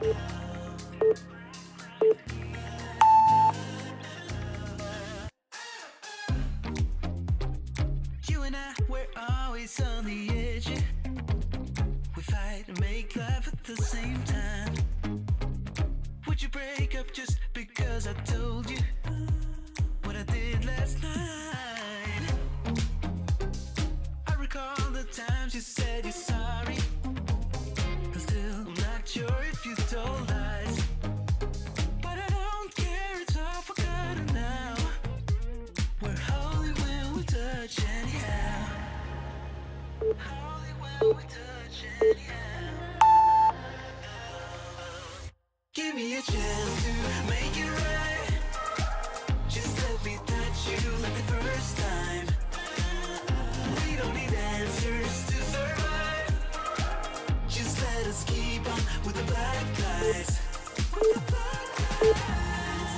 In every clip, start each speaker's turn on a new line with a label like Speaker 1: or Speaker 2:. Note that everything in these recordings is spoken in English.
Speaker 1: You and I, we're always on the edge. We fight and make love at the same time. Would you break up just because I told you what I did last night? I recall the times you said you're sorry, and still I'm not sure if you told lies. But I don't care, it's all forgotten now. We're holy when we touch anyhow. Holy when we touch anyhow. Give me a chance to make it right. Just let me touch you like the first time. We don't need answers to survive. Just let us keep on with the black guys. With the black guys.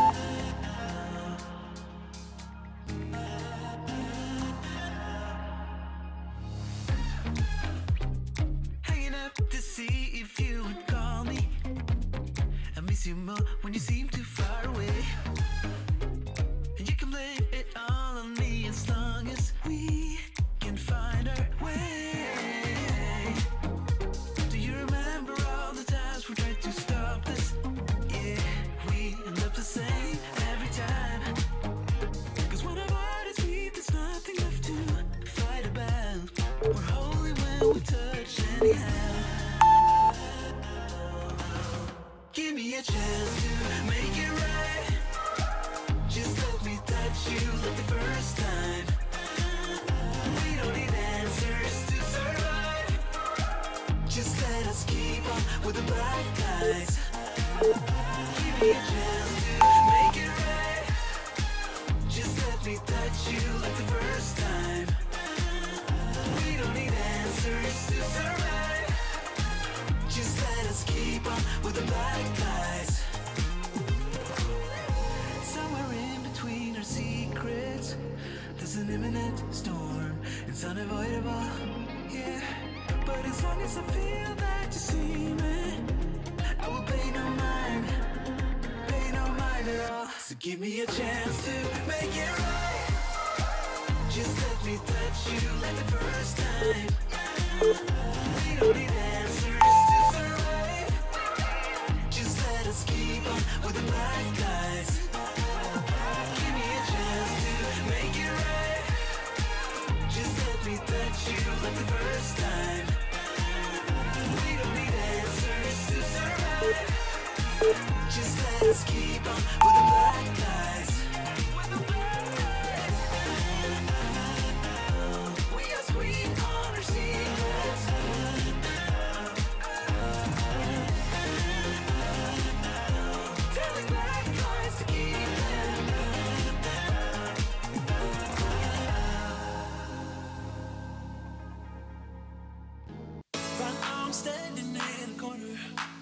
Speaker 1: Hanging up to see if you would call me. I miss you more when you seem too far away. And you can blame it all on me as long as we can find our way. Do you remember all the times we tried to stop this? Yeah, we end up the same every time. Cause when our bodies meet, there's nothing left to fight about. We're holy when we touch anyhow. Give me a chance to make it right. Just let me touch you like the first time. We don't need answers to survive. Just let us keep on with the black guys. Give me a chance to make it right. Just let me touch you like the first time. We don't need answers to survive. Just let us keep on with the black guys. Somewhere in between our secrets, there's an imminent storm. It's unavoidable, yeah. But as long as I feel that you see me, I will pay no mind at all. So give me a chance to make it right. Just let me touch you like the first time. We don't need answers to survive. Just let us keep on with the black guys. Give me a chance to make it right. Just let me touch you like the first time. We don't need answers to survive. Just let us keep on with the black guys. We are sweet on our secrets. Telling black guys to keep them. Right now I'm standing in a corner.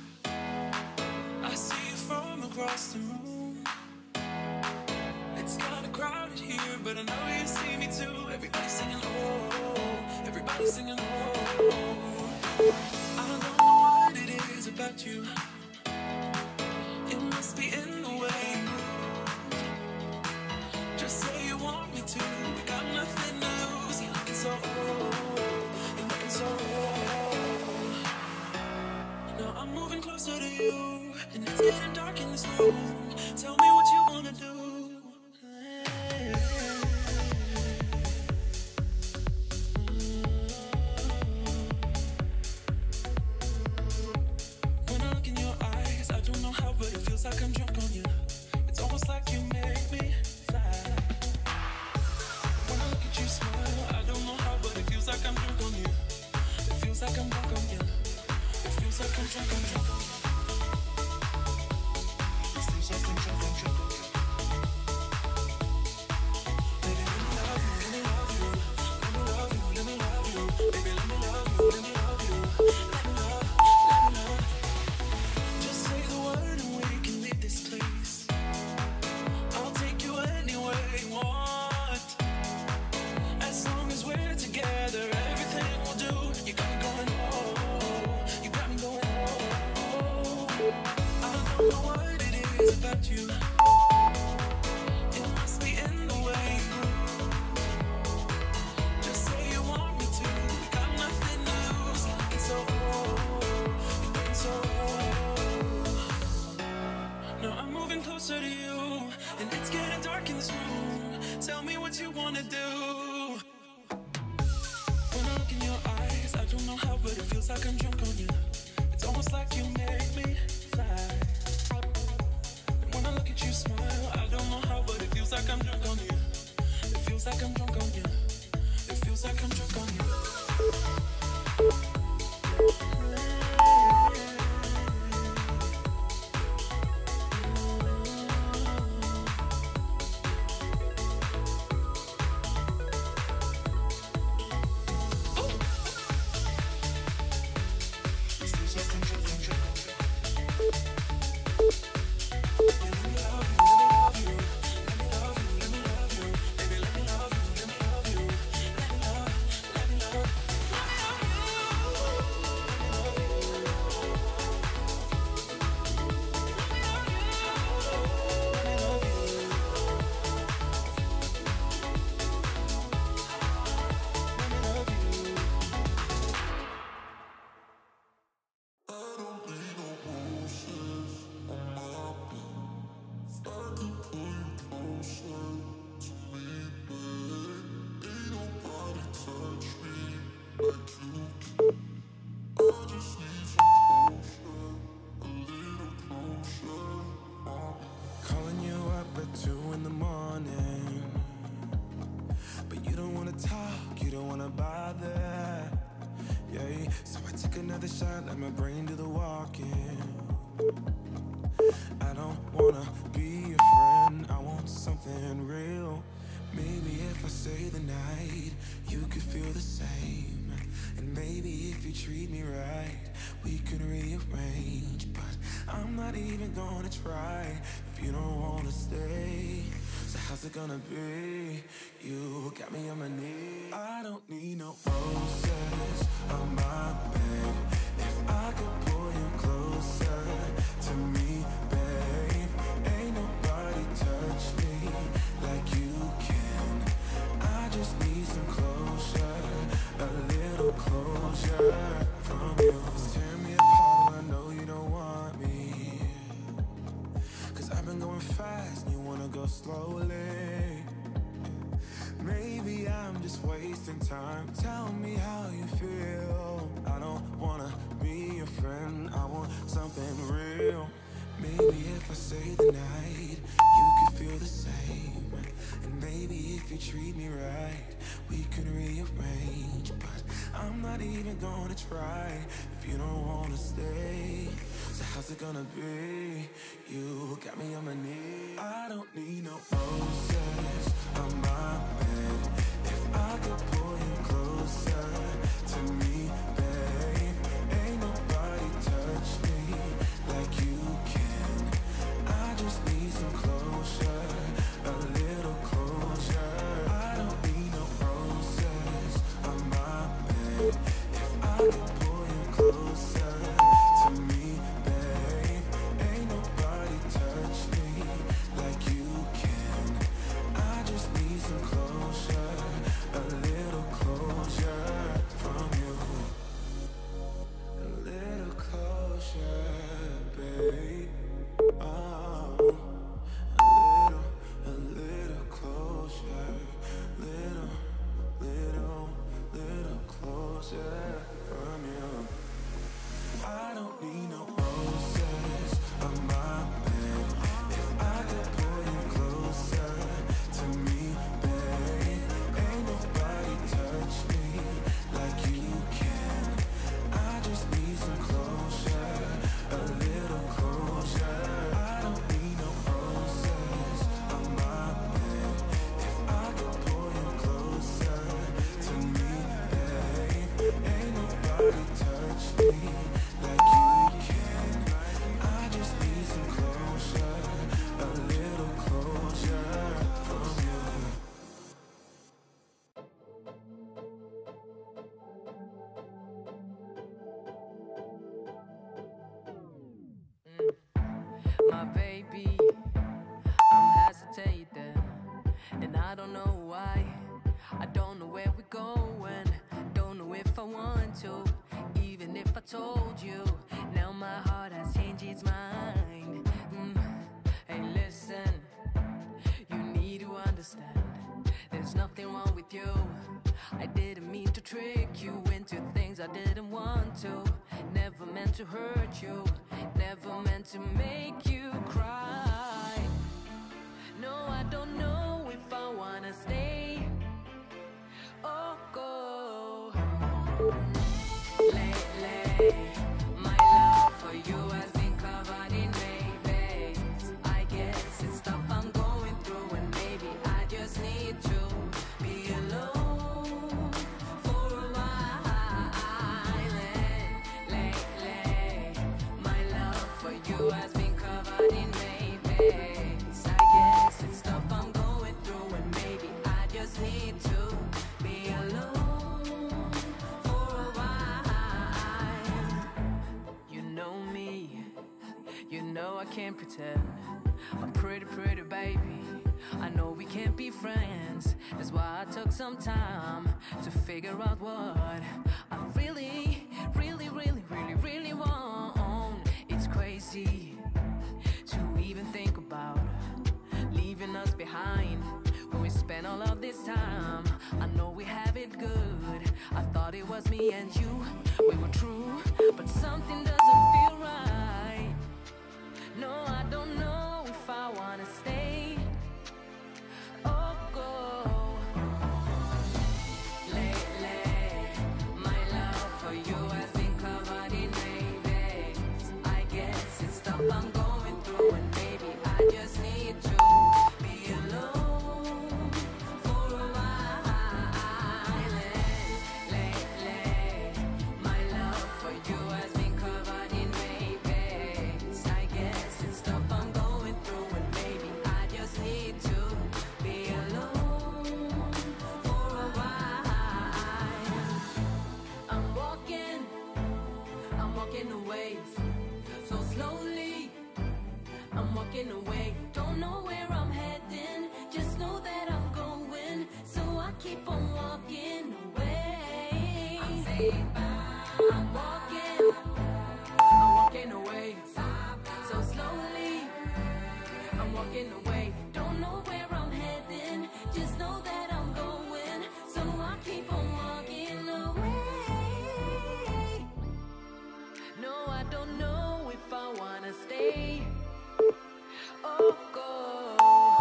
Speaker 1: I see you from across the room. It's kinda crowded here, but I know you see me too. Everybody's singing oh, everybody's singing oh. I don't know what it is about you. It must be in the way you move. Just say you want me to. We got nothing to lose. You're looking so you're looking so now I'm moving closer to you, and it's getting dark in this room. Tell me what you wanna do. When I look in your eyes, I don't know how, but it feels like I'm drunk on you. It's almost like you make me fly. When I look at you smile, I don't know how, but it feels like I'm drunk on you. It feels like I'm drunk on you. It feels like I'm drunk on you. It feels like I'm drunk on you. Baby, let me love you, let me love you. Let me love you, let me love you. Baby, let me love you, let me love you. Let me love. Just say the word and we can leave this place. I'll take you anywhere you want. As long as we're together, everything we'll do. You got me going, oh, you got me going, oh. you wanna do. When I look in your eyes, I don't know how, but it feels like I'm drunk on you. It's almost like you make me fly. And when I look at you smile, I don't know how, but it feels like I'm drunk on you. It feels like I'm drunk on you. It feels like I'm drunk on you. Calling you up at 2 in the morning, but you don't wanna talk, you don't wanna bother. Yeah, so I take another shot, let my brain do the walking. I don't wanna be a friend, I want something real. Maybe if I stay the night, you could feel the same. And maybe if you treat me right, we could rearrange. But I'm not even gonna try if you don't wanna stay. So how's it gonna be? You got me on my knees. I don't need no roses on my bed. If I could pull you closer to me, babe. Ain't nobody touch me like you can. I just need some closure, a little closure from you. Tear me apart, I know you don't want me, 'cause I've been going fast and you wanna go slowly. Maybe I'm just wasting time. Tell me how you feel. I don't wanna be your friend, I want something real. Maybe if I stay the night, you could feel the same. And maybe if you treat me right, we could rearrange. But I'm not even gonna try if you don't wanna stay. So how's it gonna be? You got me on my knees. I don't need no roses on my bed. If I could pull you closer to me, babe. Ain't nobody touch me like you can. I just need some closure, a little closure. I don't need no roses on my bed. If I could pull you closer to me, babe. Ain't nobody touch me like you can. I just need some closure, a little closure from you. A little closure, babe. Oh, a little closure, little closure from you. I don't need no roses on my bed. If I could pull you closer to me, babe. Ain't nobody touch me like you can. I just need some closure, a little closure. I don't need no roses on my bed. If I could pull you closer to me, babe. Ain't nobody touch me like you can. I just need some closure, a little closure from you.
Speaker 2: My baby, I'm hesitating, and I don't know why. I don't know where we're going, don't know if I want to, even if I told you. Now my heart has changed its mind. Hey, listen, you need to understand. There's there's nothing wrong with you. I didn't mean to trick you into things I didn't want to. Never meant to hurt you, never meant to make you cry. No, I don't know if I wanna stay or go. Lately, my love for you has been covered in maybes. I guess it's stuff I'm going through, and maybe I just need to be alone for a while. Lately, my love for you has been covered in maybes. I guess it's stuff I'm going through, and maybe I just need to be alone for a while. You know me, you know I can't pretend. I'm pretty, pretty baby. I know we can't be friends. That's why I took some time to figure out what I really, really, really, really, really want. It's crazy to even think about leaving us behind when we spent all of this time. I know we have it good. I thought it was me and you, we were true, but something doesn't feel right. No, I don't know if I wanna stay or go. Lately, my love for you has been covered in maybes. I guess it's stuff I'm going through, and maybe I just need to be alone for a while. Lately, my love for you has been covered in maybes. I guess it's stuff I'm going through, and maybe I just need to be alone for a while. I'm walking away, so slowly. I'm walking away, don't know where I'm heading, just know that I'm going, so I keep on walking away. I'm walking away, so slowly. I'm walking away, don't know where I'm heading, just know that I'm going, so I keep on walking away. No, I don't know if I wanna stay or go.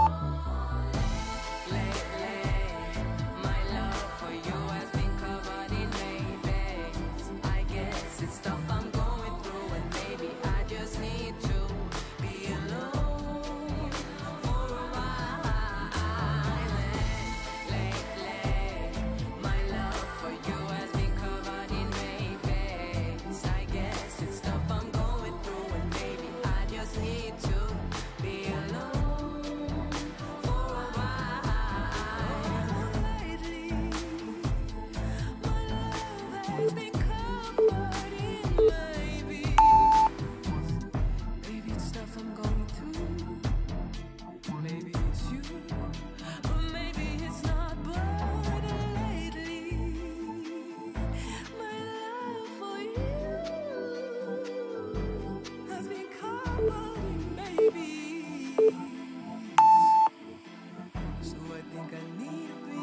Speaker 2: Lately, my love for you has been covered in maybes. I guess it's stuff I'm going through, and maybe I just need to be alone for a while. Lately, my love for you has been covered in maybes. I guess it's stuff I'm going through, and maybe I just need to be alone for a while.
Speaker 1: Lately, my love has been covered in maybe. Maybe it's stuff I'm going through. Maybe it's you, or maybe it's not. But lately, my love for you has been covered in maybe. So I think I need to be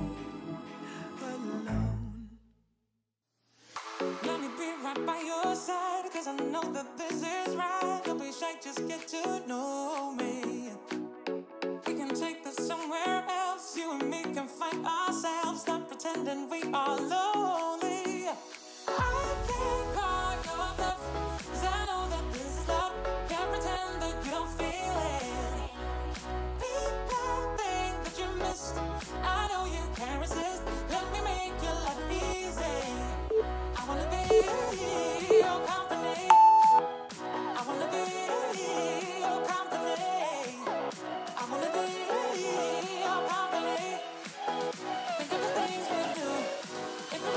Speaker 1: alone.
Speaker 3: Let me be right by your side, cause I know that this is right. Don't be shy, just get to know me. We can take this somewhere else. You and me can find ourselves. Stop pretending we are lonely. I can't call your bluff, cause I know that this is love. Can't pretend that you don't feel it. Be that thing that you missed. I know you can't resist. Let me make your life easy. I wanna be your company. I wanna be your company. I wanna be your company. Think of the things we do. If we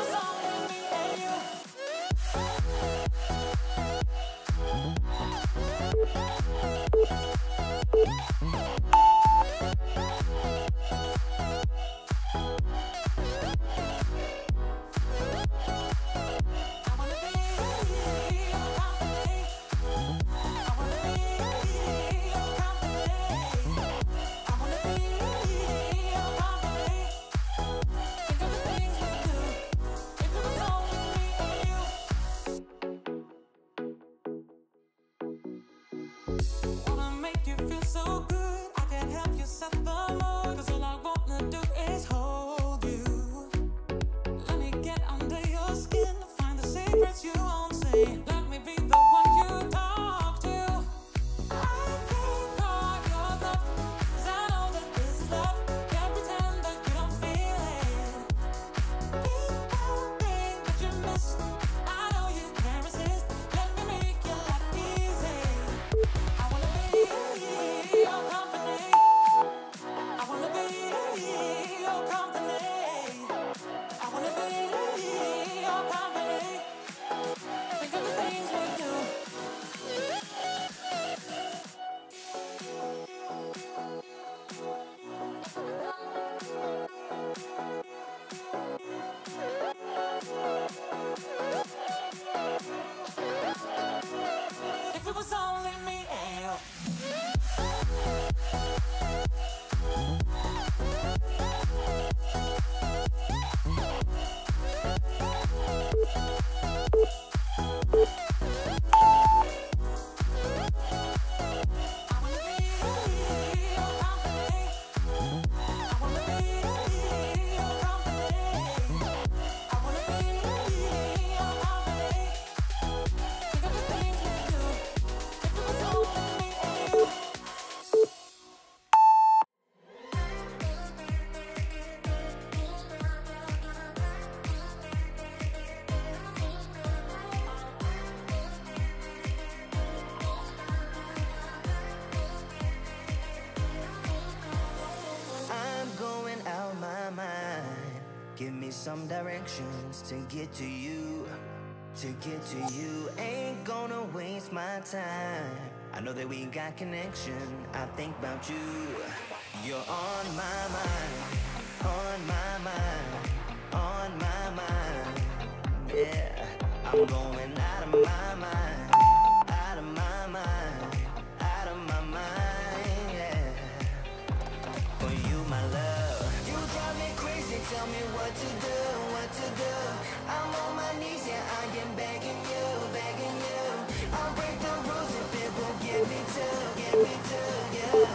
Speaker 1: Give me some directions to get to you. To get to you, ain't gonna waste my time. I know that we got connection, I think about you. You're on my mind, on my mind, on my mind. Yeah, I'm going out of my mind, out of my mind, out of my mind, yeah. For you, my love, you drive me crazy, tell me what to do, what to do. I'm on my knees, yeah, I am begging you, begging you. I'll break the rules if it will get me to you.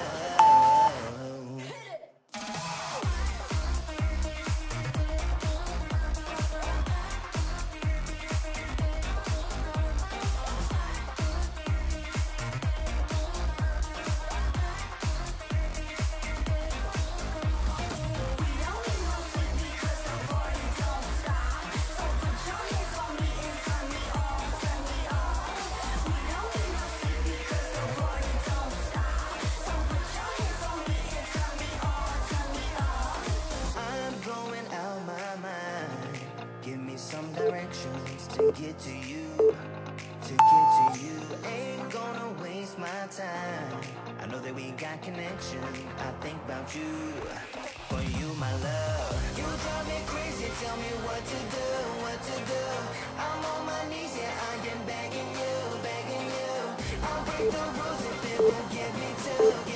Speaker 1: To get to you, to get to you, ain't gonna waste my time. I know that we got connection, I think about you. For you, my love, you drive me crazy, tell me what to do, what to do. I'm on my knees, yeah, I am begging you, begging you. I'll break the rules if it will get me to you.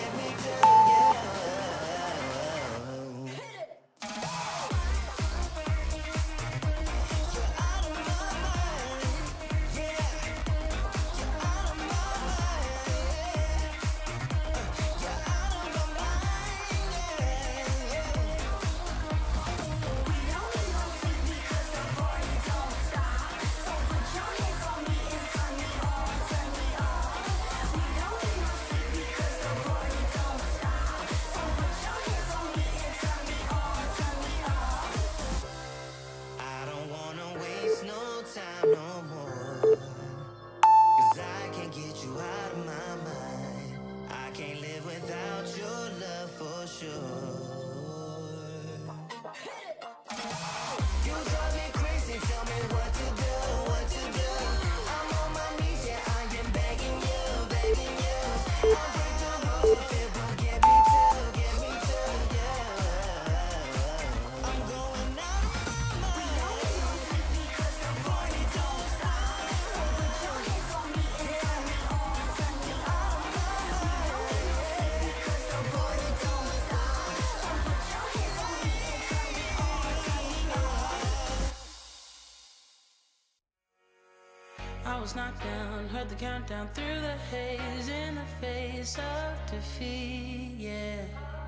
Speaker 3: I was knocked down, heard the countdown through the haze, in the face of defeat, yeah.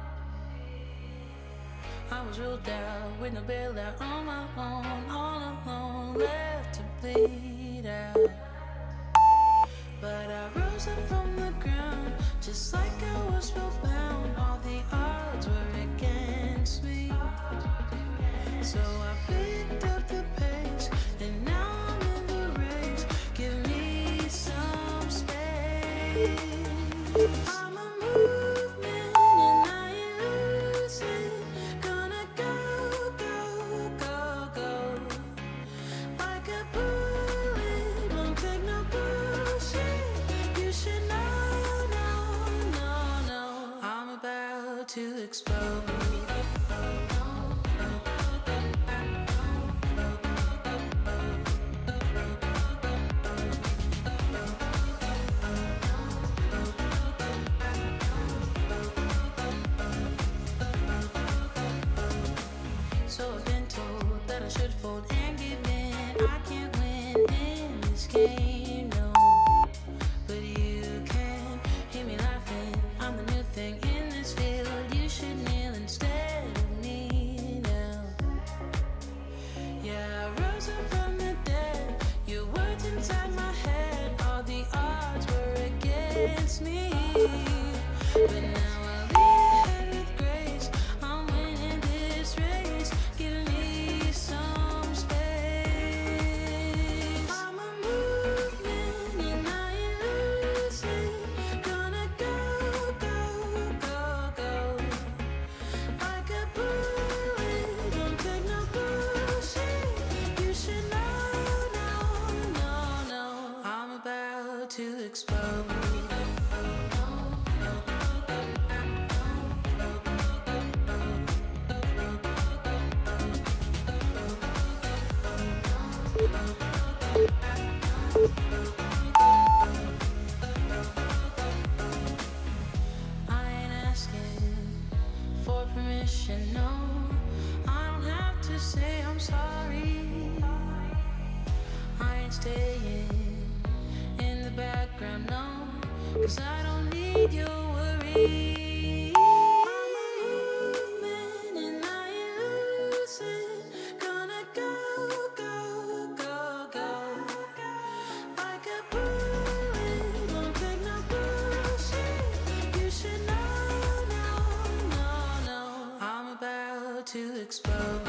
Speaker 3: I was ruled out with no bailout, on my own, all alone, left to bleed out. But I rose up from the ground, just like I was spellbound. All the odds were against me, so I picked up the pace, and now I'm in the race. Give me some space. I'm a movement and I ain't losing. Gonna go, go, go, go. Like a bullet, won't take no bullshit. You should know, no. I'm about to explode. So I've been told that I should fold and give in. I can't win in this game, no. But you can hear me laughing. I'm the new thing in this field. You should kneel instead. should know. I don't have to say I'm sorry. I ain't staying in the background, no, 'cause I don't need your worry. I'm a movement and I ain't losing. Gonna go, go, go, go. Like a bullet, won't take no bullshit. You should know, no, no, no. I'm about to explode.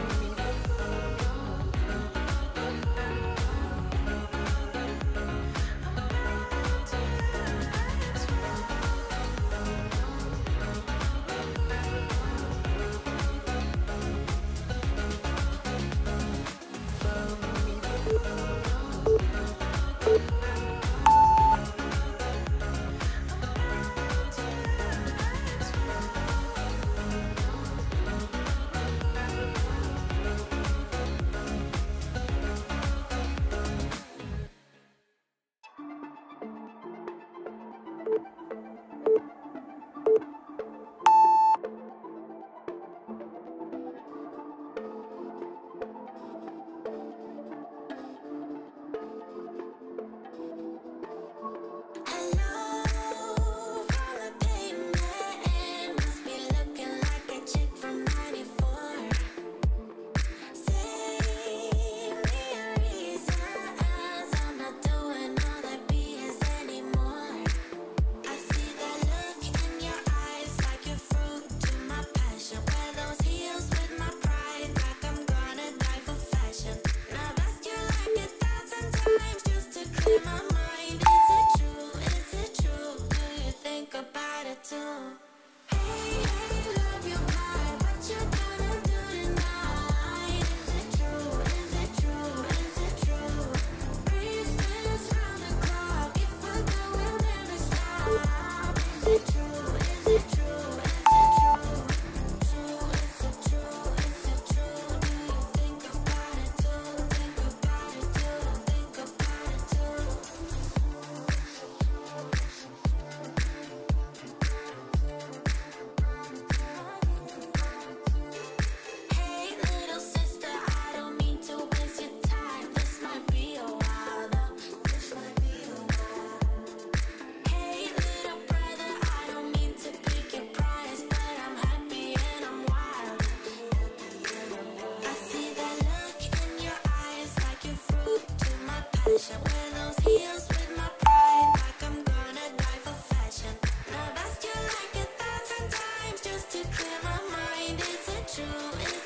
Speaker 3: True.